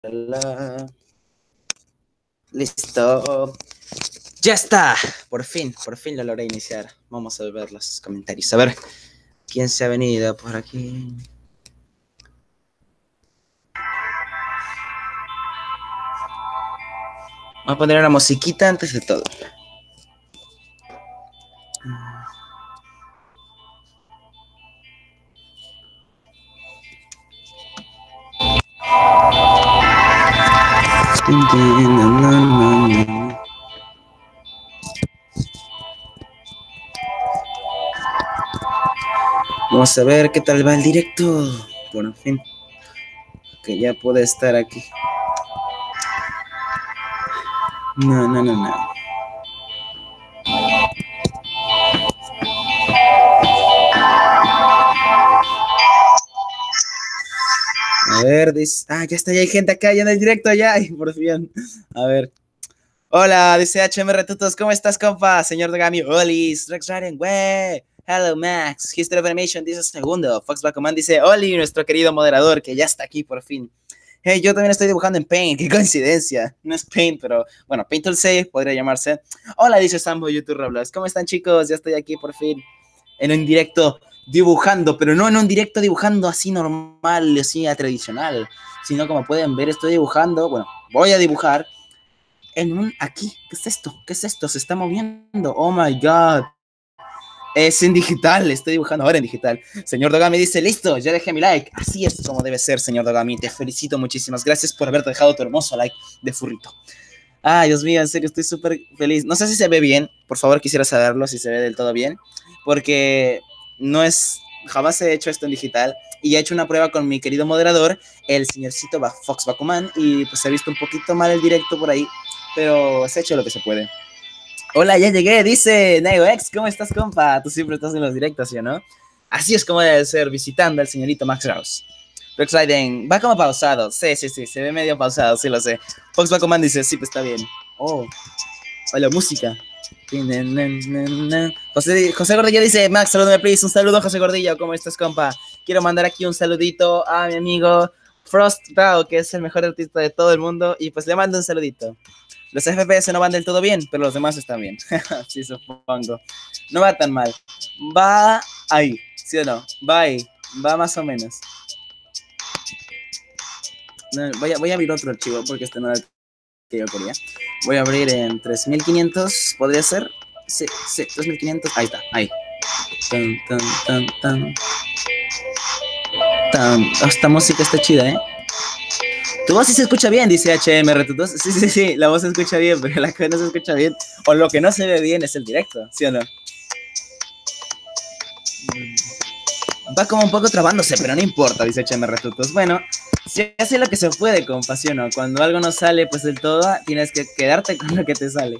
Listo. Ya está. Por fin lo logré iniciar. Vamos a ver los comentarios. A ver quién se ha venido por aquí. Voy a poner una musiquita antes de todo. Vamos a ver qué tal va el directo. Por fin. Que ya puede estar aquí. No. A ver, dice... Ah, ya está, ya hay gente acá, ya en el directo, ya. Ay, por fin. A ver. Hola, dice HM Tutos, ¿cómo estás, compa? Señor Dogami, Olis, Rex Raiden, wey. Hello, Max. History of Animation dice segundo. Fox Bakuman dice, Oli, nuestro querido moderador, que ya está aquí por fin. Hey, yo también estoy dibujando en Paint, qué coincidencia. No es Paint, pero bueno, Paint Tool 6 podría llamarse. Hola, dice Sambo YouTube Roblox. ¿Cómo están, chicos? Ya estoy aquí por fin en un directo dibujando, pero no en un directo dibujando así normal, así tradicional, sino como pueden ver, estoy dibujando, bueno, voy a dibujar en un aquí. ¿Qué es esto? ¿Qué es esto? Se está moviendo. Oh my god. Es en digital, estoy dibujando ahora en digital. Señor Dogami dice, listo, ya dejé mi like. Así es como debe ser, señor Dogami. Te felicito, muchísimas gracias por haberte dejado tu hermoso like de furrito. Ay, Dios mío, en serio, estoy súper feliz. No sé si se ve bien, por favor quisiera saberlo, si se ve del todo bien, porque no es, jamás he hecho esto en digital, y he hecho una prueba con mi querido moderador, el señorcito Fox Bakuman, y pues he visto un poquito mal el directo por ahí, pero se ha hecho lo que se puede. Hola, ya llegué, dice NeoX, ¿cómo estás, compa? Tú siempre estás en los directos, ¿sí o no? Así es como debe ser, visitando al señorito Max Rouse. Rex Raiden, va como pausado. Sí, se ve medio pausado, sí lo sé. Fox Bakuman dice, sí, pues está bien. Oh, hola, música. José Gordillo dice, Max, salúdame, please. Un saludo, José Gordillo, ¿cómo estás, compa? Quiero mandar aquí un saludito a mi amigo Frost Bao, que es el mejor artista de todo el mundo, y pues le mando un saludito. Los FPS no van del todo bien, pero los demás están bien. Sí, supongo. No va tan mal. Va ahí, ¿sí o no? Va ahí. Va más o menos. No, voy a abrir otro archivo porque este no era el que yo quería. Voy a abrir en 3500. ¿Podría ser? Sí, 3500. Ahí está, ahí. Esta música está chida, ¿eh? Tu voz sí se escucha bien, dice HM Retutos. Sí, la voz se escucha bien, pero la que no se escucha bien, o lo que no se ve bien es el directo, ¿sí o no? Va como un poco trabándose, pero no importa, dice HM Retutos. Bueno, si hace lo que se puede, compa, ¿sí o no? Cuando algo no sale, pues del todo, tienes que quedarte con lo que te sale.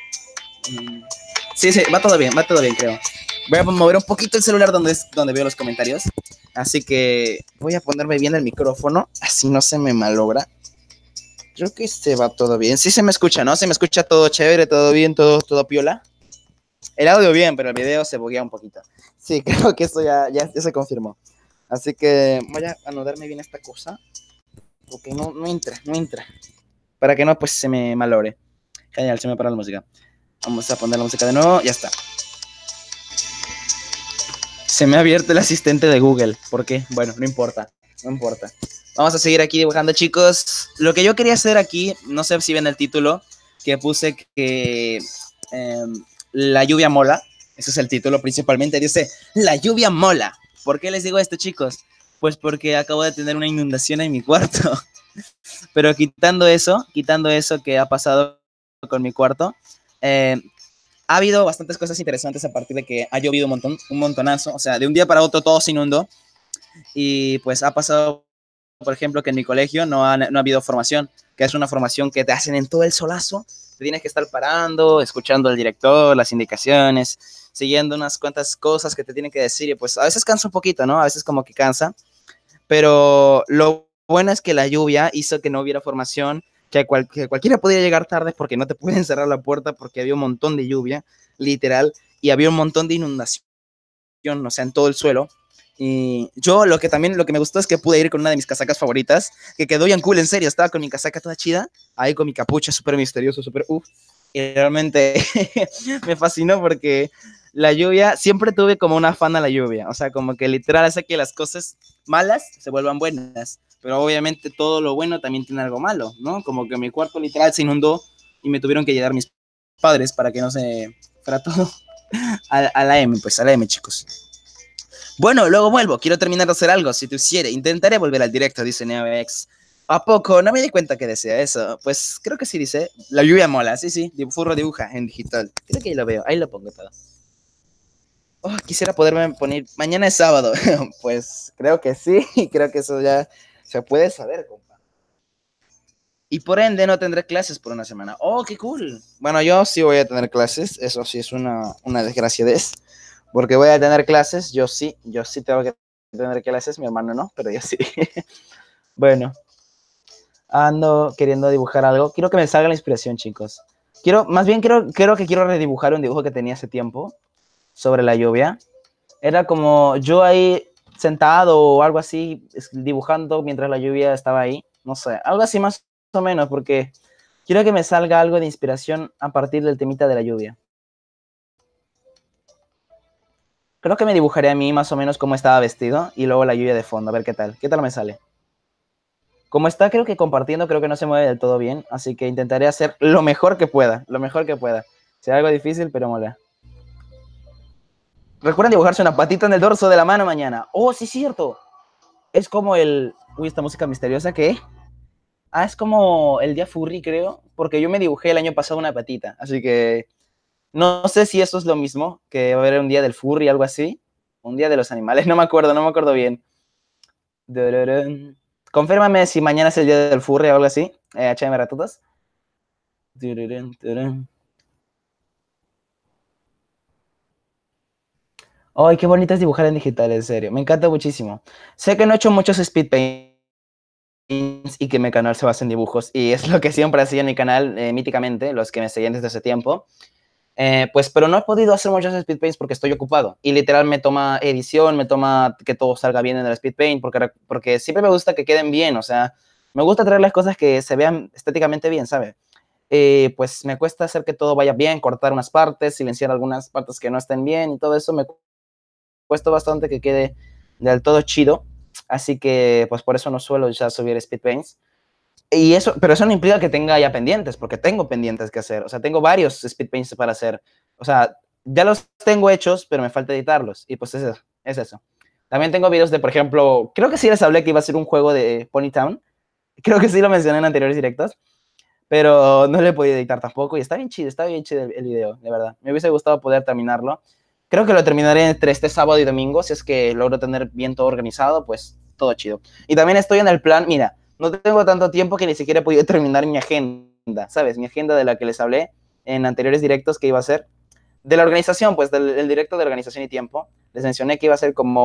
Sí, va todo bien, creo. Voy a mover un poquito el celular donde veo los comentarios. Así que voy a ponerme bien el micrófono, así no se me malogra. Creo que va todo bien. Sí se me escucha, ¿no? Se me escucha todo chévere, todo bien, todo piola. El audio bien, pero el video se buguea un poquito. Sí, creo que esto ya se confirmó. Así que voy a anudarme bien esta cosa. Porque no entra. Para que no, pues se me malogre. Genial, se me paró la música. Vamos a poner la música de nuevo, ya está. Se me ha abierto el asistente de Google. ¿Por qué? Bueno, no importa. Vamos a seguir aquí dibujando, chicos. Lo que yo quería hacer aquí, no sé si ven el título, que puse que la lluvia mola. Ese es el título principalmente. Dice, la lluvia mola. ¿Por qué les digo esto, chicos? Pues porque acabo de tener una inundación en mi cuarto. Pero quitando eso que ha pasado con mi cuarto, ha habido bastantes cosas interesantes a partir de que ha llovido un montonazo. O sea, de un día para otro todo se inundó. Y pues ha pasado, por ejemplo, que en mi colegio no ha habido formación, que es una formación que te hacen en todo el solazo. Te tienes que estar parando, escuchando al director, las indicaciones, siguiendo unas cuantas cosas que te tienen que decir. Y pues a veces cansa un poquito, ¿no? A veces como que cansa. Pero lo bueno es que la lluvia hizo que no hubiera formación, que cualquiera podía llegar tarde porque no te pueden cerrar la puerta porque había un montón de lluvia, literal, y había un montón de inundación, o sea, en todo el suelo. Y yo lo que me gustó es que pude ir con una de mis casacas favoritas, que quedó bien cool, en serio. Estaba con mi casaca toda chida, ahí con mi capucha súper misterioso, súper y realmente me fascinó porque la lluvia, siempre tuve como un afán a la lluvia. O sea, como que literal hace que las cosas malas se vuelvan buenas. Pero obviamente todo lo bueno también tiene algo malo, ¿no? Como que mi cuarto literal se inundó y me tuvieron que llegar mis padres para que no se fuera todo a la M, pues a la M, chicos. Bueno, luego vuelvo. Quiero terminar de hacer algo. Si tú quieres, intentaré volver al directo, dice NeoX. ¿A poco? No me di cuenta que decía eso. Pues creo que sí dice. La lluvia mola. Sí, sí. Furro dibuja en digital. Creo que ahí lo veo. Ahí lo pongo todo. Oh, quisiera poderme poner. Mañana es sábado. Pues creo que sí. Creo que eso ya se puede saber, compa. Y por ende no tendré clases por una semana. Oh, qué cool. Bueno, yo sí voy a tener clases. Eso sí es una desgracia de eso. Porque voy a tener clases. Yo sí tengo que tener clases. Mi hermano no, pero yo sí. Bueno, ando queriendo dibujar algo. Quiero que me salga la inspiración, chicos. Más bien creo que quiero redibujar un dibujo que tenía hace tiempo sobre la lluvia. Era como yo ahí sentado o algo así, dibujando mientras la lluvia estaba ahí. No sé, algo así más o menos, porque quiero que me salga algo de inspiración a partir del temita de la lluvia. Creo que me dibujaré a mí más o menos cómo estaba vestido y luego la lluvia de fondo, a ver qué tal. ¿Qué tal me sale? Como está, creo que compartiendo, creo que no se mueve del todo bien, así que intentaré hacer lo mejor que pueda, lo mejor que pueda. Será algo difícil, pero mola. Recuerden dibujarse una patita en el dorso de la mano mañana. Oh, sí, cierto. Es como el... Uy, esta música misteriosa, ¿qué? Ah, es como el día furry, creo, porque yo me dibujé el año pasado una patita, así que no sé si eso es lo mismo, que va a haber un día del furry, algo así. Un día de los animales, no me acuerdo bien. Confírmame si mañana es el día del furry o algo así, HM Ratutos. Ay, qué bonito es dibujar en digital, en serio. Me encanta muchísimo. Sé que no he hecho muchos speed paints y que mi canal se basa en dibujos. Y es lo que siempre hacía en mi canal, míticamente, los que me seguían desde hace tiempo. Pues, pero no he podido hacer muchos speed paints porque estoy ocupado. Y literal me toma edición, me toma que todo salga bien en el speed paint, porque siempre me gusta que queden bien. O sea, me gusta traer las cosas que se vean estéticamente bien, ¿sabes? Pues me cuesta hacer que todo vaya bien, cortar unas partes, silenciar algunas partes que no estén bien y todo eso me cuesta bastante que quede del todo chido, así que pues por eso no suelo ya subir speed paints. Y eso, pero eso no implica que tenga ya pendientes, porque tengo pendientes que hacer, o sea, tengo varios speed paints para hacer, o sea, ya los tengo hechos, pero me falta editarlos, y pues es eso. También tengo videos de, por ejemplo, creo que sí les hablé que iba a ser un juego de Ponytown, creo que sí lo mencioné en anteriores directos, pero no le he podido editar tampoco, y está bien chido el video, de verdad. Me hubiese gustado poder terminarlo. Creo que lo terminaré entre este sábado y domingo, si es que logro tener bien todo organizado, pues todo chido. Y también estoy en el plan, mira, no tengo tanto tiempo que ni siquiera he podido terminar mi agenda, ¿sabes? Mi agenda de la que les hablé en anteriores directos que iba a ser. De la organización, pues del directo de organización y tiempo, les mencioné que iba a ser como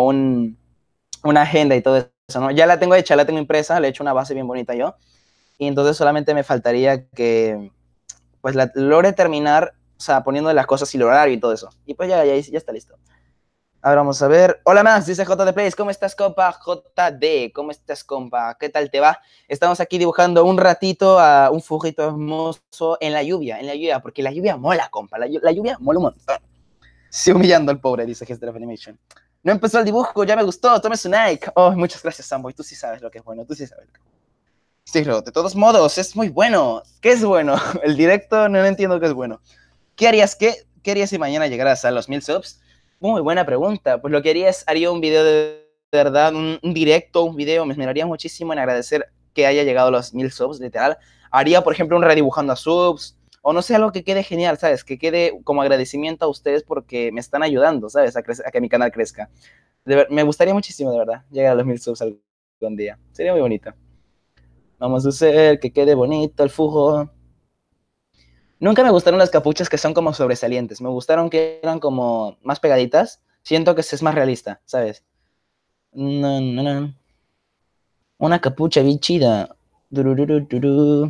una agenda y todo eso, ¿no? Ya la tengo hecha, la tengo impresa, le he hecho una base bien bonita yo, y entonces solamente me faltaría que pues la logre terminar, o sea, poniendo las cosas y el horario y todo eso. Y pues ya está listo. Ahora vamos a ver. Hola Max, dice JD Plays. ¿Cómo estás, compa? JD, ¿cómo estás, compa? ¿Qué tal te va? Estamos aquí dibujando un ratito a un fujito hermoso en la lluvia, porque la lluvia mola, compa. La lluvia mola un montón. Sí, humillando al pobre, dice Gester of Animation. No empezó el dibujo, ya me gustó, tome su Nike. Oh, muchas gracias, Samboy. Tú sí sabes lo que es bueno, tú sí sabes. Sí, de todos modos, es muy bueno. ¿Qué es bueno? El directo no entiendo qué es bueno. ¿Qué harías si mañana llegaras a los 1000 subs? Muy buena pregunta. Pues lo que haría es, haría un video de verdad, un directo, un video. Me esmeraría muchísimo en agradecer que haya llegado a los 1000 subs, literal. Haría, por ejemplo, un redibujando a subs. O no sé, algo que quede genial, ¿sabes? Que quede como agradecimiento a ustedes porque me están ayudando, ¿sabes? A que mi canal crezca. Me gustaría muchísimo, de verdad, llegar a los 1000 subs algún día. Sería muy bonito. Vamos a hacer que quede bonito el fujo. Nunca me gustaron las capuchas que son como sobresalientes. Me gustaron que eran como más pegaditas. Siento que es más realista, ¿sabes? No, no, no. Una capucha bien chida. Durururururu.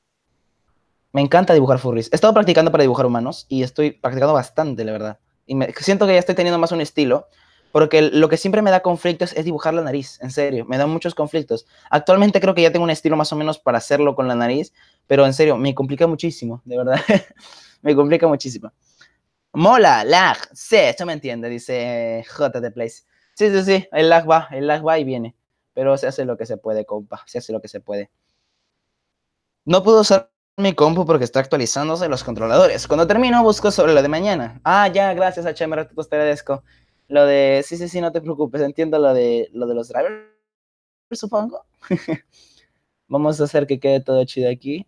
Me encanta dibujar furries. He estado practicando para dibujar humanos y estoy practicando bastante, la verdad. Y siento que ya estoy teniendo más un estilo. Porque lo que siempre me da conflictos es dibujar la nariz, en serio, me da muchos conflictos. Actualmente creo que ya tengo un estilo más o menos para hacerlo con la nariz, pero en serio, me complica muchísimo, de verdad. Me complica muchísimo. Mola, lag, sí, esto me entiende, dice J de Place. Sí, sí, sí, el lag va y viene. Pero se hace lo que se puede, compa, se hace lo que se puede. No puedo usar mi compu porque está actualizándose los controladores. Cuando termino, busco sobre lo de mañana. Ah, ya, gracias, HMR, te agradezco. Lo de, sí, sí, sí, no te preocupes, entiendo lo de los drivers, supongo. Vamos a hacer que quede todo chido aquí.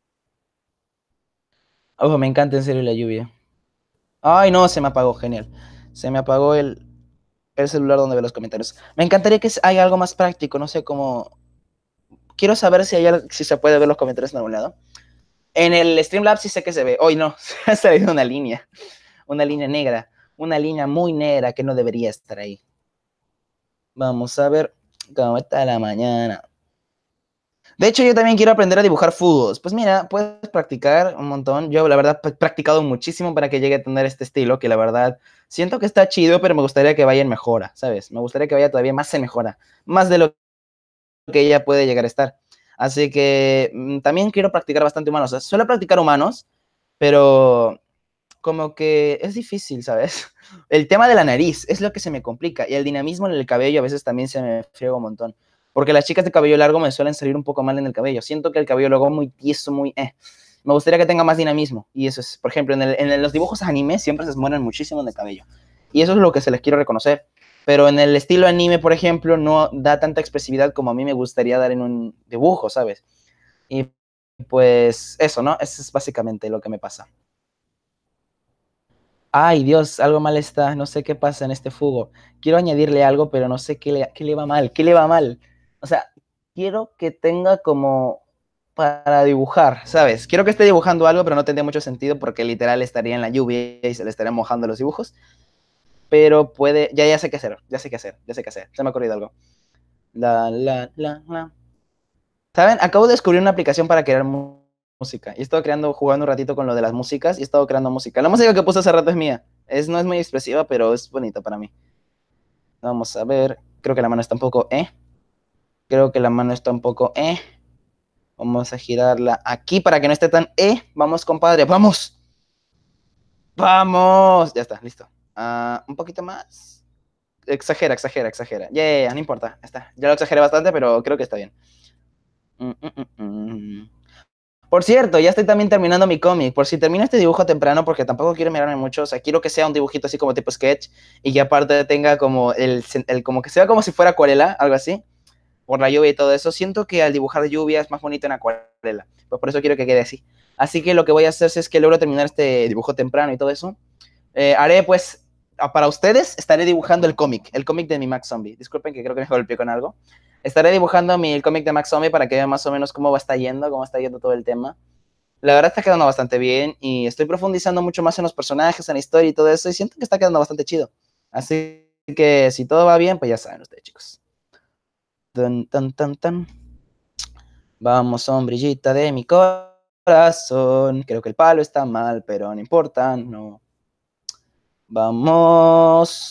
Ojo, me encanta en serio la lluvia. Ay, no, se me apagó, genial. Se me apagó el celular donde ve los comentarios. Me encantaría que haya algo más práctico, no sé cómo. Quiero saber si si se puede ver los comentarios en algún lado. En el Streamlabs sí sé que se ve. Hoy no, se ha salido una línea negra, una línea muy negra que no debería estar ahí. Vamos a ver cómo está la mañana. De hecho, yo también quiero aprender a dibujar fútbol. Pues mira, puedes practicar un montón. Yo, la verdad, he practicado muchísimo para que llegue a tener este estilo, que la verdad siento que está chido, pero me gustaría que vaya en mejora, ¿sabes? Me gustaría que vaya todavía más en mejora, más de lo que ella puede llegar a estar. Así que también quiero practicar bastante humanos. O sea, suelo practicar humanos, pero como que es difícil, ¿sabes? El tema de la nariz es lo que se me complica y el dinamismo en el cabello a veces también se me friega un montón. Porque las chicas de cabello largo me suelen salir un poco mal en el cabello. Siento que el cabello luego muy tieso, muy... Me gustaría que tenga más dinamismo. Y eso es, por ejemplo, los dibujos anime siempre se mueren muchísimo en el cabello. Y eso es lo que se les quiero reconocer. Pero en el estilo anime, por ejemplo, no da tanta expresividad como a mí me gustaría dar en un dibujo, ¿sabes? Y pues eso, ¿no? Eso es básicamente lo que me pasa. Ay, Dios, algo mal está, no sé qué pasa en este fugo. Quiero añadirle algo, pero no sé qué le va mal, qué le va mal. O sea, quiero que tenga como para dibujar, ¿sabes? Quiero que esté dibujando algo, pero no tendría mucho sentido porque literal estaría en la lluvia y se le estarían mojando los dibujos. Pero puede, ya sé qué hacer, ya sé qué hacer, ya sé qué hacer. Se me ha ocurrido algo. La. ¿Saben? Acabo de descubrir una aplicación para crear música. Y he estado jugando un ratito con lo de las músicas y he estado creando música. La música que puse hace rato es mía. No es muy expresiva, pero es bonita para mí. Vamos a ver. Creo que la mano está un poco, Creo que la mano está un poco, Vamos a girarla aquí para que no esté tan, Vamos, compadre, vamos. Vamos. Ya está, listo. Un poquito más. Exagera, exagera, exagera. Ya, no importa. Está. Ya lo exageré bastante, pero creo que está bien. Mm, mm, mm, mm. Por cierto, ya estoy también terminando mi cómic. Por si termino este dibujo temprano, porque tampoco quiero mirarme mucho. O sea, quiero que sea un dibujito así como tipo sketch y que aparte tenga como como que sea como si fuera acuarela, algo así, por la lluvia y todo eso. Siento que al dibujar de lluvia es más bonito en acuarela. Pues por eso quiero que quede así. Así que lo que voy a hacer si es que logro terminar este dibujo temprano y todo eso. Haré pues, para ustedes, estaré dibujando el cómic de mi Max Zombie. Disculpen que creo que me golpeé con algo. Estaré dibujando el cómic de Max Zombie para que vean más o menos cómo está yendo todo el tema. La verdad está quedando bastante bien y estoy profundizando mucho más en los personajes, en la historia y todo eso y siento que está quedando bastante chido. Así que si todo va bien, pues ya saben ustedes, chicos. Tan, tan, tan, tan. Vamos, sombrillita de mi corazón. Creo que el palo está mal, pero no importa, no. Vamos.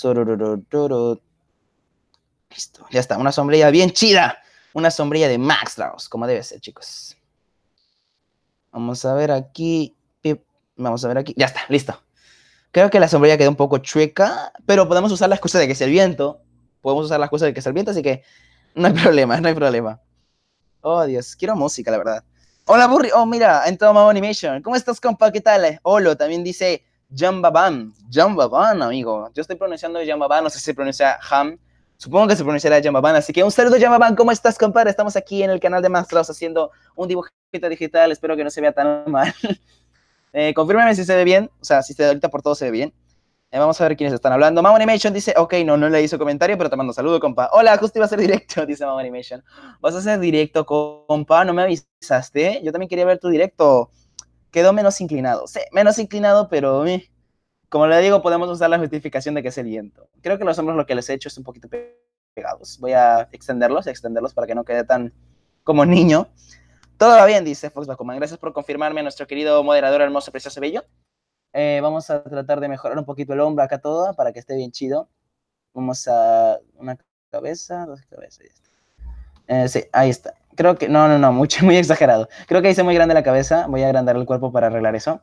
Listo, ya está, una sombrilla bien chida. Una sombrilla de Max Strauss, como debe ser, chicos. Vamos a ver aquí. Vamos a ver aquí. Ya está, listo. Creo que la sombrilla quedó un poco chueca, pero podemos usar la excusa de que es el viento. Podemos usar la excusa de que es el viento, así que no hay problema, no hay problema. Oh, Dios, quiero música, la verdad. Hola, Burry. Oh, mira, en Momo Animation. ¿Cómo estás, compa? ¿Qué tal? Olo, también dice Jambaban. Jambaban, amigo. Yo estoy pronunciando Jambaban, no sé si se pronuncia Ham. Supongo que se pronunciará Jambaban. Así que un saludo, Jambaban. ¿Cómo estás, compadre? Estamos aquí en el canal de Mastros haciendo un dibujito digital. Espero que no se vea tan mal. Confírmeme si se ve bien. O sea, si ahorita por todo se ve bien. Vamos a ver quiénes están hablando. Mamo Animation dice, ok, no le hizo comentario, pero te mando saludo, compa. Hola, justo iba a hacer directo, dice Mamo Animation. ¿Vas a hacer directo, compa? No me avisaste. Yo también quería ver tu directo. Quedó menos inclinado. Sí, menos inclinado, pero como le digo, podemos usar la justificación de que es el viento. Creo que los hombros lo que les he hecho es un poquito pegados. Voy a extenderlos para que no quede tan como niño. Todo va bien, dice Fox Bakuman. Gracias por confirmarme, nuestro querido moderador hermoso, precioso, bello. Vamos a tratar de mejorar un poquito el hombro acá todo para que esté bien chido. Vamos a una cabeza, dos cabezas. Sí, ahí está. Creo que, no, mucho, muy exagerado. Creo que hice muy grande la cabeza. Voy a agrandar el cuerpo para arreglar eso.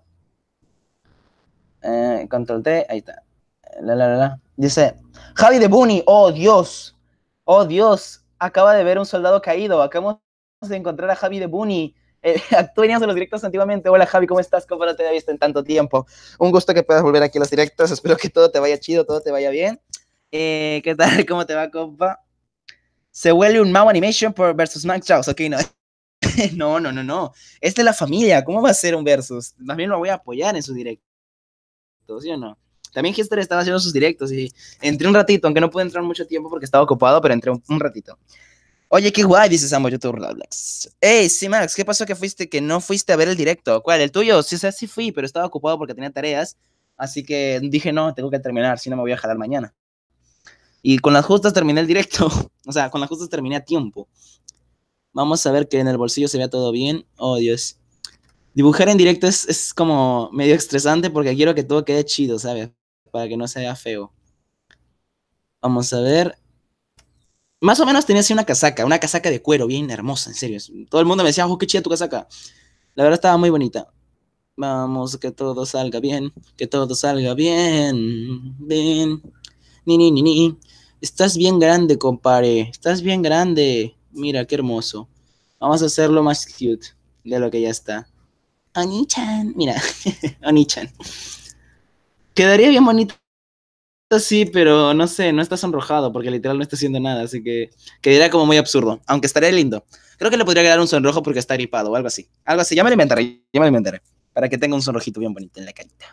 Control T, ahí está. Dice, Javi de Bunny, oh Dios, acaba de ver un soldado caído, acabamos de encontrar a Javi de Bunny. Tú venías de los directos antiguamente. Hola Javi, ¿cómo estás? ¿Cómo no te había visto en tanto tiempo? Un gusto que puedas volver aquí a los directos, espero que todo te vaya chido, todo te vaya bien. ¿Qué tal? ¿Cómo te va, compa? Se huele un Mau Animation por versus Max Jaws, ok, no. No. Es de la familia, ¿cómo va a ser un versus? Más bien lo voy a apoyar en su directo, ¿sí o no? También Hister estaba haciendo sus directos y entré un ratito, aunque no pude entrar mucho tiempo porque estaba ocupado, pero entré un ratito. Oye, qué guay, dice Sambo YouTube Roblox. Ey, sí, Max, ¿qué pasó que no fuiste a ver el directo? ¿Cuál? ¿El tuyo? Sí, sí fui, pero estaba ocupado porque tenía tareas, así que dije, no, tengo que terminar, si no me voy a jalar mañana. Y con las justas terminé el directo, o sea, con las justas terminé a tiempo. Vamos a ver que en el bolsillo se vea todo bien. Oh, Dios. Dibujar en directo es como medio estresante porque quiero que todo quede chido, ¿sabes? Para que no se vea feo. Vamos a ver. Más o menos tenía así una casaca de cuero bien hermosa, en serio. Todo el mundo me decía, oh, qué chida tu casaca. La verdad estaba muy bonita. Vamos, que todo salga bien, que todo salga bien, bien. Ni. Estás bien grande, compadre. Estás bien grande. Mira, qué hermoso. Vamos a hacerlo más cute de lo que ya está. Oni-chan, mira, Oni-chan. Quedaría bien bonito, sí, pero no sé, no está sonrojado porque literal no está haciendo nada, así que quedaría como muy absurdo, aunque estaría lindo. Creo que le podría quedar un sonrojo porque está gripado o algo así. Algo así, ya me lo inventaré, para que tenga un sonrojito bien bonito en la carita.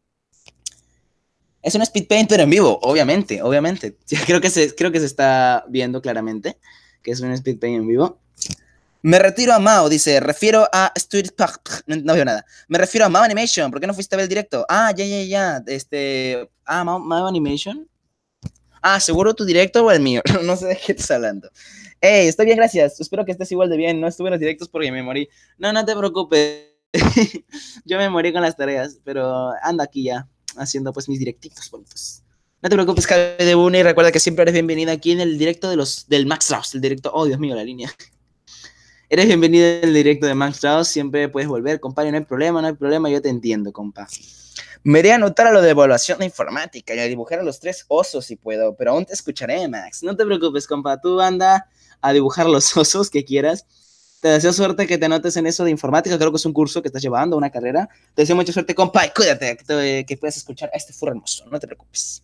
Es un speed paint, pero en vivo, obviamente. Creo que se está viendo claramente que es un speed paint en vivo. Me retiro a Mao, dice, refiero a Studio Park. No veo nada. Me refiero a Mao Animation. ¿Por qué no fuiste a ver el directo? Ah, ya. Mao Animation. Ah, ¿seguro tu directo o el mío? No sé de qué estás hablando. Hey, estoy bien, gracias. Espero que estés igual de bien. No estuve en los directos porque me morí. No te preocupes. Yo me morí con las tareas, pero ando aquí ya, haciendo pues mis directitos bonitos. No te preocupes, Javi de Bune, y recuerda que siempre eres bienvenido aquí en el directo del Max Rouse, el directo, oh Dios mío, la línea. Eres bienvenido en el directo de Max Rouse, siempre puedes volver, compadre, no hay problema, yo te entiendo, compa. Me iré a anotar a lo de evaluación de informática y a dibujar a los 3 osos si puedo, pero aún te escucharé, Max. No te preocupes, compa, tú anda a dibujar los osos que quieras. Te deseo suerte que te anotes en eso de informática, creo que es un curso que estás llevando, una carrera. Te deseo mucha suerte, compa, y cuídate, que puedas escuchar a este furro hermoso, no te preocupes.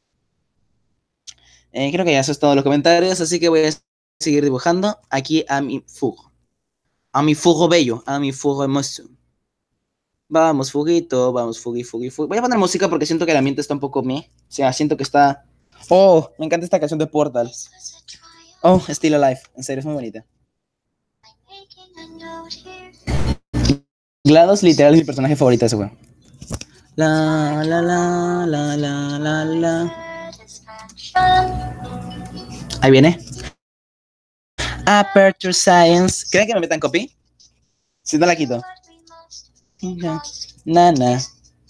Creo que ya eso es todo los comentarios, así que voy a seguir dibujando aquí a mi fugo. A mi fugo bello, a mi fugo hermoso. Vamos, fuguito, vamos, fugui. Voy a poner música porque siento que el ambiente está un poco meh. O sea, siento que está... Oh, me encanta esta canción de Portal. Oh, Still Alive. En serio, es muy bonita. GLaDOS literal es mi personaje favorito de ese juego. La. Ahí viene. Aperture Science. ¿Creen que me metan copy? Si no la quito. Nana.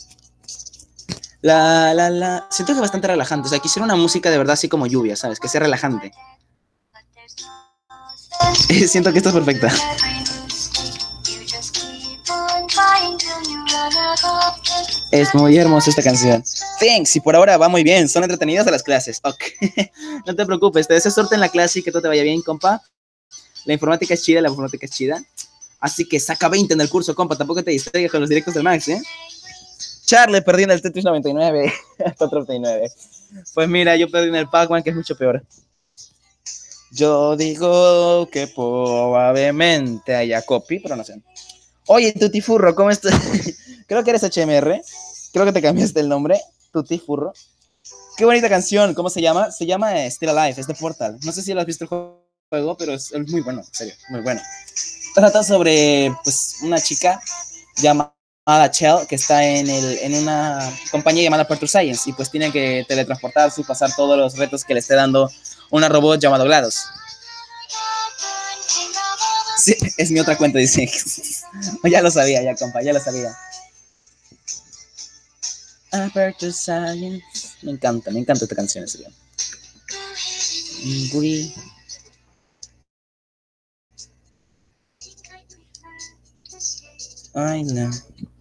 Siento que es bastante relajante. O sea, quisiera una música de verdad así como lluvia, ¿sabes? Que sea relajante. Siento que esto es perfecta. Es muy hermosa esta canción. Thanks, y por ahora va muy bien. Son entretenidas las clases. Ok. No te preocupes, te deseo suerte en la clase y que todo te vaya bien, compa. La informática es chida, Así que saca 20 en el curso, compa. Tampoco te distraigas con los directos del Max, ¿eh? Charlie, perdí en el Tetris 99. Hasta 39. Pues mira, yo perdí en el Pac-Man, que es mucho peor. Yo digo que probablemente haya copy, pero no sé. Oye, Tutifurro, ¿cómo estás? Creo que eres HMR. Creo que te cambiaste el nombre. Tutifurro. Qué bonita canción. ¿Cómo se llama? Se llama Still Alive, es de Portal. No sé si lo has visto el juego, pero es muy bueno, en serio, muy bueno. Trata sobre pues una chica llamada Chell que está en una compañía llamada Aperture Science y pues tiene que teletransportarse y pasar todos los retos que le esté dando una robot llamado GLaDOS. Sí, es mi otra cuenta, dice. Ya lo sabía, ya, compa, ya lo sabía. Aperture Science. Me encanta esta canción, en serio. Angry. Ay, no.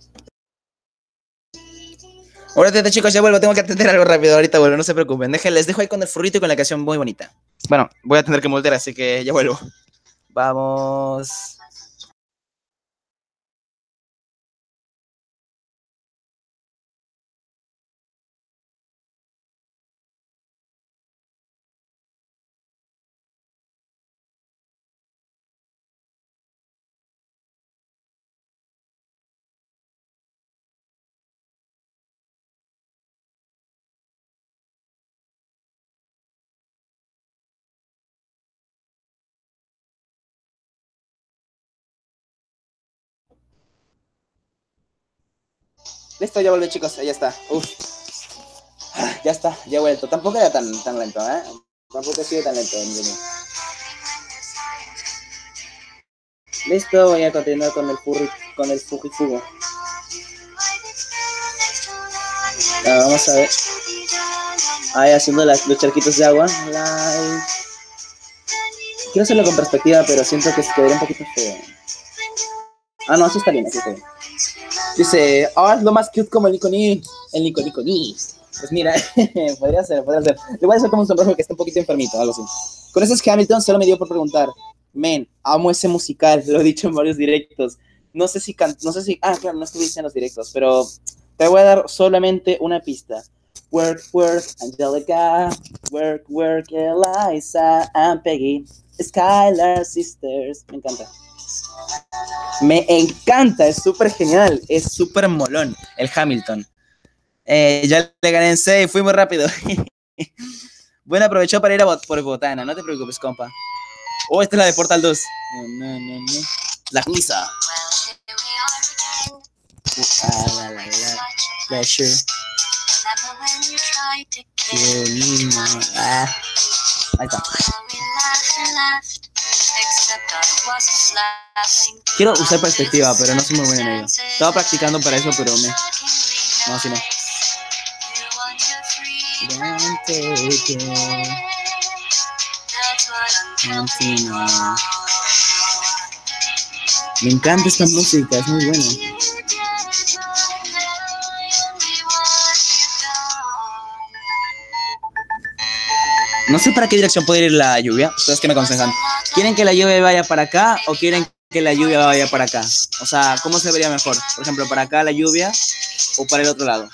Ahorita, chicos, ya vuelvo. Tengo que atender algo rápido. Ahorita vuelvo, no se preocupen. Les dejo ahí con el furrito y con la canción muy bonita. Bueno, voy a tener que voltear, así que ya vuelvo. Vamos. Listo, ya volví, chicos. Ya está. Uf. Ya está, ya he vuelto. Tampoco era tan lento, ¿eh? Tampoco he sido tan lento. Listo, voy a continuar con el fujifugo. Vamos a ver. Ahí haciendo los charquitos de agua. Quiero hacerlo con perspectiva, pero siento que se quedaría un poquito feo. Ah, no, así está bien, así está bien. Dice, es lo más cute como el Niconí. El Niconí. Pues mira, podría ser. Le voy a hacer como un sombrero que está un poquito enfermito, algo así. Con eso es que Hamilton solo me dio por preguntar. Men, amo ese musical, lo he dicho en varios directos. No sé si, claro, no estuviste en los directos, pero te voy a dar solamente una pista. Work, Angelica. Work, Eliza and Peggy. Skylar Sisters. Me encanta. Me encanta, es súper genial, es súper molón el Hamilton. Ya le gané en 6, fui muy rápido. Bueno, aprovechó para ir por Botana, no te preocupes, compa. Oh, esta es la de Portal 2. No. La misa. Pleasure. Ahí está. Quiero usar perspectiva, pero no soy muy buena en ello. Estaba practicando para eso, pero no, así no. Me encanta esta música, es muy buena. No sé para qué dirección puede ir la lluvia. Ustedes que me aconsejan. ¿Quieren que la lluvia vaya para acá o quieren que la lluvia vaya para acá? O sea, ¿cómo se vería mejor? Por ejemplo, ¿para acá la lluvia o para el otro lado?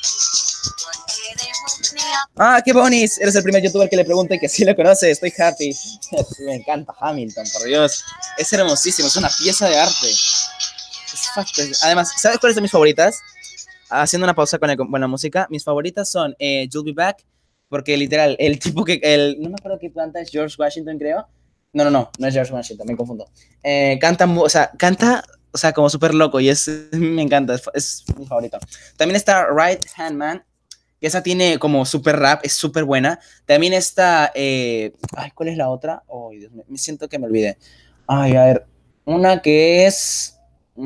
Ah, qué bonis. Eres el primer youtuber que le pregunta y que sí lo conoce. Estoy happy. Me encanta Hamilton, por Dios. Es hermosísimo, es una pieza de arte. Además, ¿sabes cuáles son mis favoritas? Haciendo una pausa con la música, mis favoritas son You'll Be Back, porque literal, el tipo no me acuerdo qué planta es, George Washington, creo. No es George Washington, me confundo. Canta, como súper loco y me encanta, es mi favorito. También está Right Hand Man, que esa tiene como súper rap, es súper buena. También está, ¿cuál es la otra? Oh, Dios mío, me siento que me olvidé. A ver, una que es...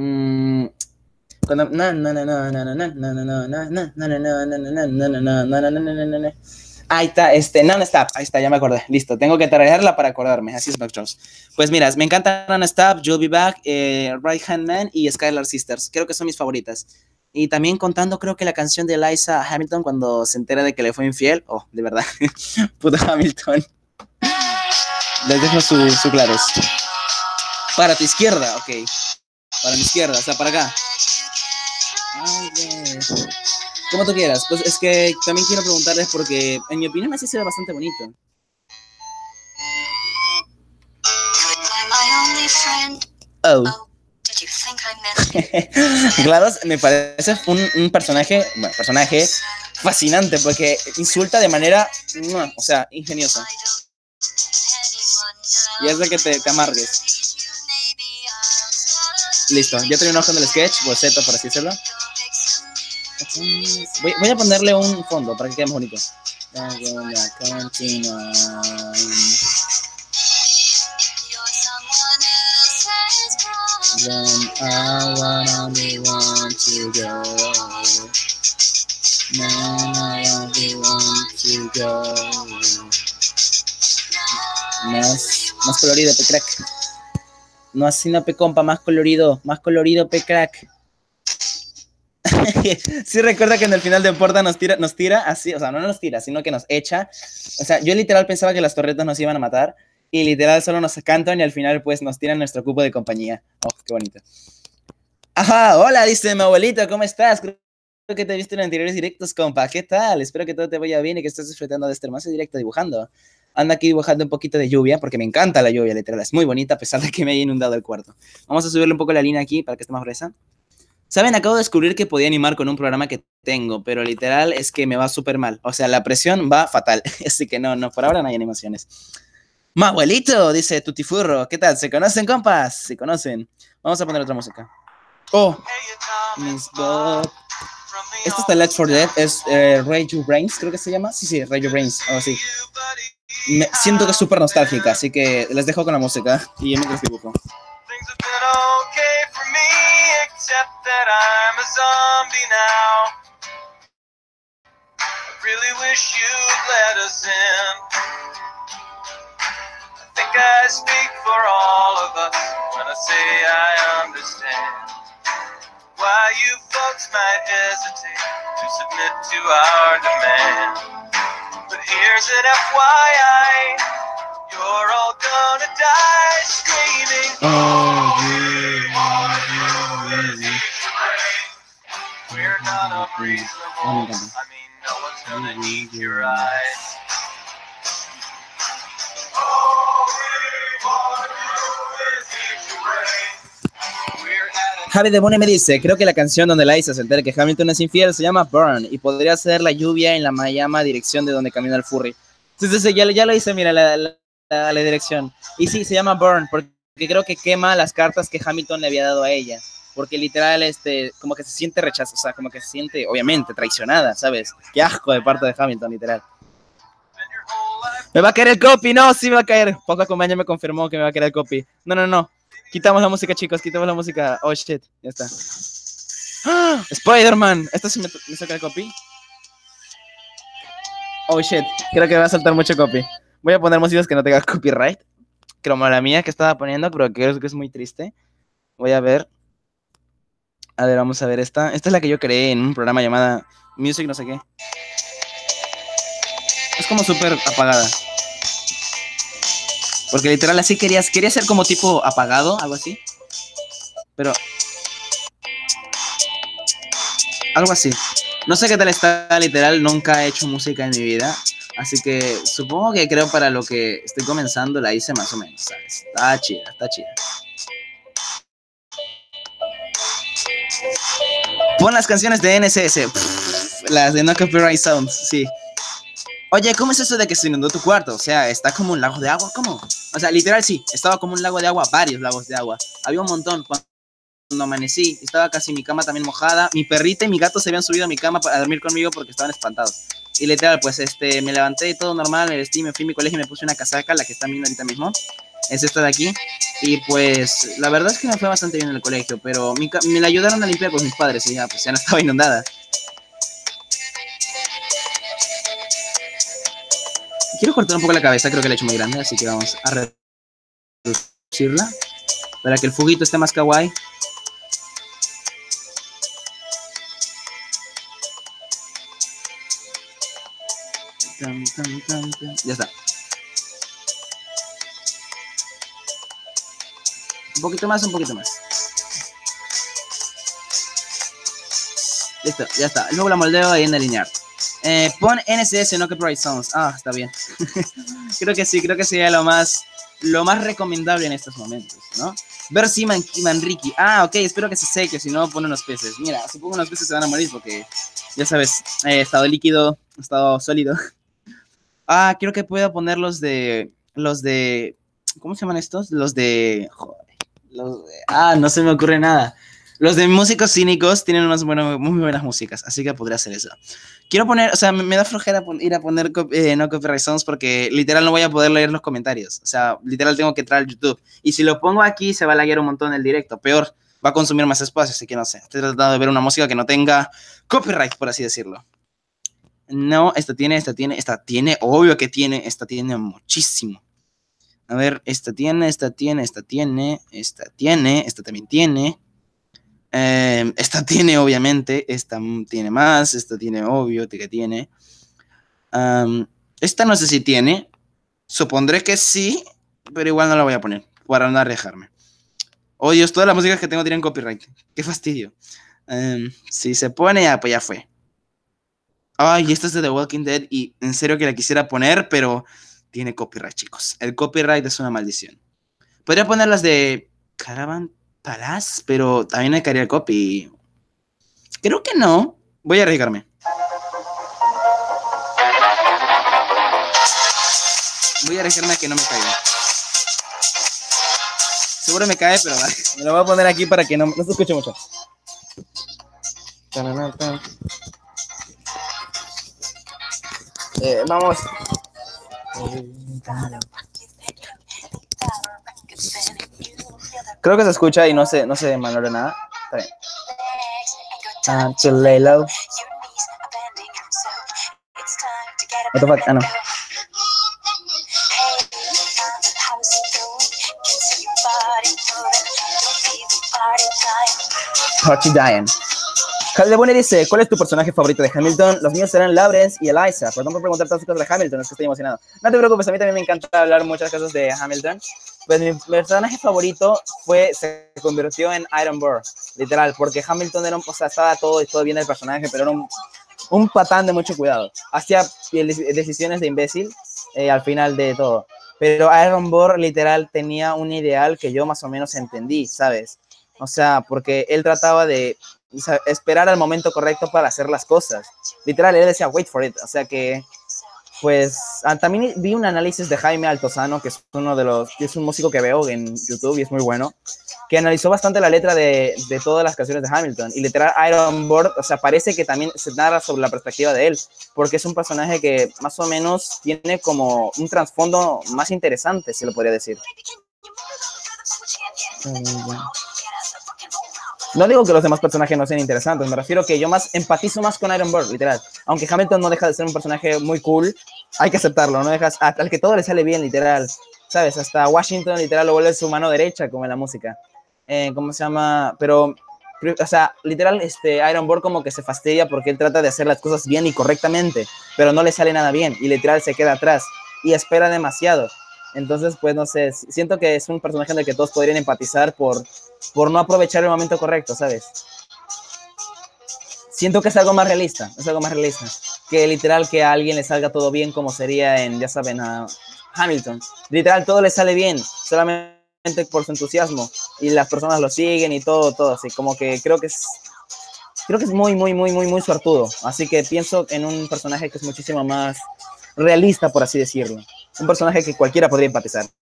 ahí está, Non-Stop, ahí está, ya me acordé, listo, tengo que tararearla para acordarme, así es Backstreet. Pues mira, me encanta Non-Stop, You'll Be Back, Right Hand Man y Skylar Sisters, creo que son mis favoritas. Y también contando, creo que la canción de Eliza Hamilton cuando se entera de que le fue infiel, de verdad, puto Hamilton. Les dejo su claros. Para tu izquierda, ok. Para mi izquierda, o sea, para acá. Como tú quieras. Pues es que también quiero preguntarles porque en mi opinión así se ve bastante bonito. GLaDOS me parece un personaje fascinante porque insulta de manera, o sea, ingeniosa. Y es de que te amargues. Listo, ya terminó con el sketch, boceto, por así decirlo. Voy a ponerle un fondo para que quede más bonito. Más colorido, pe crack. No así no pe compa, más colorido, pe crack. Sí, recuerda que en el final de Porta nos tira así, o sea, no nos tira, sino que nos echa. O sea, yo literal pensaba que las torretas nos iban a matar y literal solo nos cantan y al final pues nos tiran nuestro cupo de compañía. Oh, qué bonito. Ajá, hola, dice mi abuelito, ¿cómo estás? Creo que te he visto en anteriores directos, compa. ¿Qué tal? Espero que todo te vaya bien y que estés disfrutando de este hermoso directo dibujando. Ando aquí dibujando un poquito de lluvia porque me encanta la lluvia, literal. Es muy bonita a pesar de que me haya inundado el cuarto. Vamos a subirle un poco la línea aquí para que esté más gruesa. Saben, acabo de descubrir que podía animar con un programa que tengo, pero literal es que me va súper mal. O sea, la presión va fatal. Así que no, por ahora no hay animaciones. ¡Ma abuelito! Dice Tutifurro. ¿Qué tal? ¿Se conocen, compas? Se conocen. Vamos a poner otra música. Oh, Miss Bob. Este está Let's for Dead. Es Ray Your Brains, creo que se llama. Sí, Ray Your Brains. Oh, sí. Siento que es súper nostálgica, así que les dejo con la música y yo mientras dibujo. Things have been okay for me, except that I'm a zombie now. I really wish you'd let us in. I think I speak for all of us when I say I understand why you folks might hesitate to submit to our demand. But here's an FYI, you're all gonna die screaming. Oh, we're not unreasonable. I mean, no one's gonna need your eyes. Javi de Bone me dice, creo que la canción donde Liza se entera que Hamilton es infiel se llama Burn y podría ser la lluvia en la Miami dirección de donde camina el furry. Sí, ya lo hice, mira la dirección. Y sí, se llama Burn porque creo que quema las cartas que Hamilton le había dado a ella. Porque literal, como que se siente rechazo, o sea, como que se siente, obviamente, traicionada, ¿sabes? Qué asco de parte de Hamilton, literal. Me va a caer el copy, no, sí me va a caer. Poco Acompaña me confirmó que me va a caer el copy. No. Quitamos la música, chicos, quitamos la música. Oh, shit, ya está. ¡Ah! Spider-Man. ¿Esto sí me saca el copy? Oh, shit, creo que va a saltar mucho copy. Voy a poner músicas que no tengan copyright. Como la mía que estaba poniendo, pero creo que es muy triste. Voy a ver. A ver, vamos a ver esta. Esta es la que yo creé en un programa llamado Music no sé qué. Es como súper apagada. Porque literal así quería ser como tipo apagado, algo así. Pero algo así. No sé qué tal está, literal, nunca he hecho música en mi vida. Así que supongo que creo para lo que estoy comenzando la hice más o menos, ¿sabes? Está chida. Pon las canciones de NCS. Las de No Copyright Sounds, sí. Oye, ¿cómo es eso de que se inundó tu cuarto? O sea, ¿está como un lago de agua? ¿Cómo? O sea, literal sí, estaba como un lago de agua, varios lagos de agua. Había un montón. Cuando amanecí, estaba casi mi cama también mojada. Mi perrita y mi gato se habían subido a mi cama para dormir conmigo porque estaban espantados. Y literal, pues me levanté y todo normal, me vestí, me fui a mi colegio y me puse una casaca, la que está viendo ahorita mismo. Es esta de aquí. Y pues la verdad es que me fue bastante bien en el colegio, pero me la ayudaron a limpiar pues mis padres y ya, pues ya no estaba inundada. Quiero cortar un poco la cabeza, creo que la he hecho muy grande, así que vamos a reducirla para que el fuguito esté más kawaii. Ya está. Un poquito más. Listo, ya está. Luego la moldeo ahí en alinear. Pon NCS, no Copyright Sounds. Ah, está bien. creo que sería lo más recomendable en estos momentos, ¿no? Ver si Manrique. Ah, ok, espero que se seque, si no pone unos peces. Mira, si pongo unos peces se van a morir porque, ya sabes, estado líquido, estado sólido. Ah, creo que puedo poner los de, ¿cómo se llaman estos? No se me ocurre nada. Los de músicos cínicos tienen muy buenas músicas, así que podría hacer eso. Quiero poner, o sea, me da flojera ir a poner no copyright songs porque literal no voy a poder leer los comentarios. O sea, literal tengo que entrar al YouTube. Y si lo pongo aquí se va a laguear un montón el directo. Peor, va a consumir más espacio, así que no sé. Estoy tratando de ver una música que no tenga copyright, por así decirlo. No, esta tiene, obvio que tiene, esta tiene muchísimo. A ver, esta tiene, esta tiene, esta tiene, esta tiene, esta también tiene. Esta tiene, obviamente, esta tiene más, esta tiene, obvio, que tiene. Esta no sé si tiene. Supondré que sí, pero igual no la voy a poner, para no arriesgarme. Oh Dios, todas las músicas que tengo tienen copyright. Qué fastidio. Si se pone, ya, pues ya fue. Ay, esta es de The Walking Dead y en serio que la quisiera poner, pero tiene copyright, chicos. El copyright es una maldición. Podría poner las de Caravan Palace, pero también me caería el copy. Creo que no. Voy a arriesgarme. Voy a arriesgarme a que no me caiga. Seguro me cae, pero me lo voy a poner aquí para que no se escuche mucho. Vamos. Creo que se escucha y no se malora nada. Está bien. To lay low. What the fuck? Ah, no. Party Dying. Caldebone dice, ¿cuál es tu personaje favorito de Hamilton? Los míos serán Lawrence y Eliza. Perdón por preguntar tantas cosas de Hamilton, es que estoy emocionado. No te preocupes, a mí también me encanta hablar muchas cosas de Hamilton. Pues mi personaje favorito se convirtió en Iron Burr, literal, porque Hamilton era estaba todo bien el personaje, pero era un patán de mucho cuidado. Hacía decisiones de imbécil al final de todo. Pero Iron Burr, literal, tenía un ideal que yo más o menos entendí, ¿sabes? O sea, porque él trataba de esperar al momento correcto para hacer las cosas. Literal, él decía, wait for it. O sea que, pues, también vi un análisis de Jaime Altozano, que es es un músico que veo en YouTube y es muy bueno, que analizó bastante la letra de todas las canciones de Hamilton. Y literal, Iron Burr, o sea, parece que también se narra sobre la perspectiva de él, porque es un personaje que más o menos tiene como un trasfondo más interesante, si lo podría decir. No digo que los demás personajes no sean interesantes, me refiero que yo empatizo más con Iron Burr, literal. Aunque Hamilton no deja de ser un personaje muy cool, hay que aceptarlo, no dejas al que todo le sale bien, literal. ¿Sabes? Hasta Washington, literal, lo vuelve su mano derecha, como en la música. ¿Cómo se llama? Pero, o sea, literal, Iron Burr como que se fastidia porque él trata de hacer las cosas bien y correctamente, pero no le sale nada bien y literal se queda atrás y espera demasiado. Entonces, pues, no sé, siento que es un personaje en el que todos podrían empatizar por no aprovechar el momento correcto, ¿sabes? Siento que es algo más realista, que literal que a alguien le salga todo bien como sería en, ya saben, a Hamilton. Literal, todo le sale bien, solamente por su entusiasmo y las personas lo siguen y todo, así como que creo que es muy suertudo, así que pienso en un personaje que es muchísimo más realista, por así decirlo. Un personaje que cualquiera podría empatizar.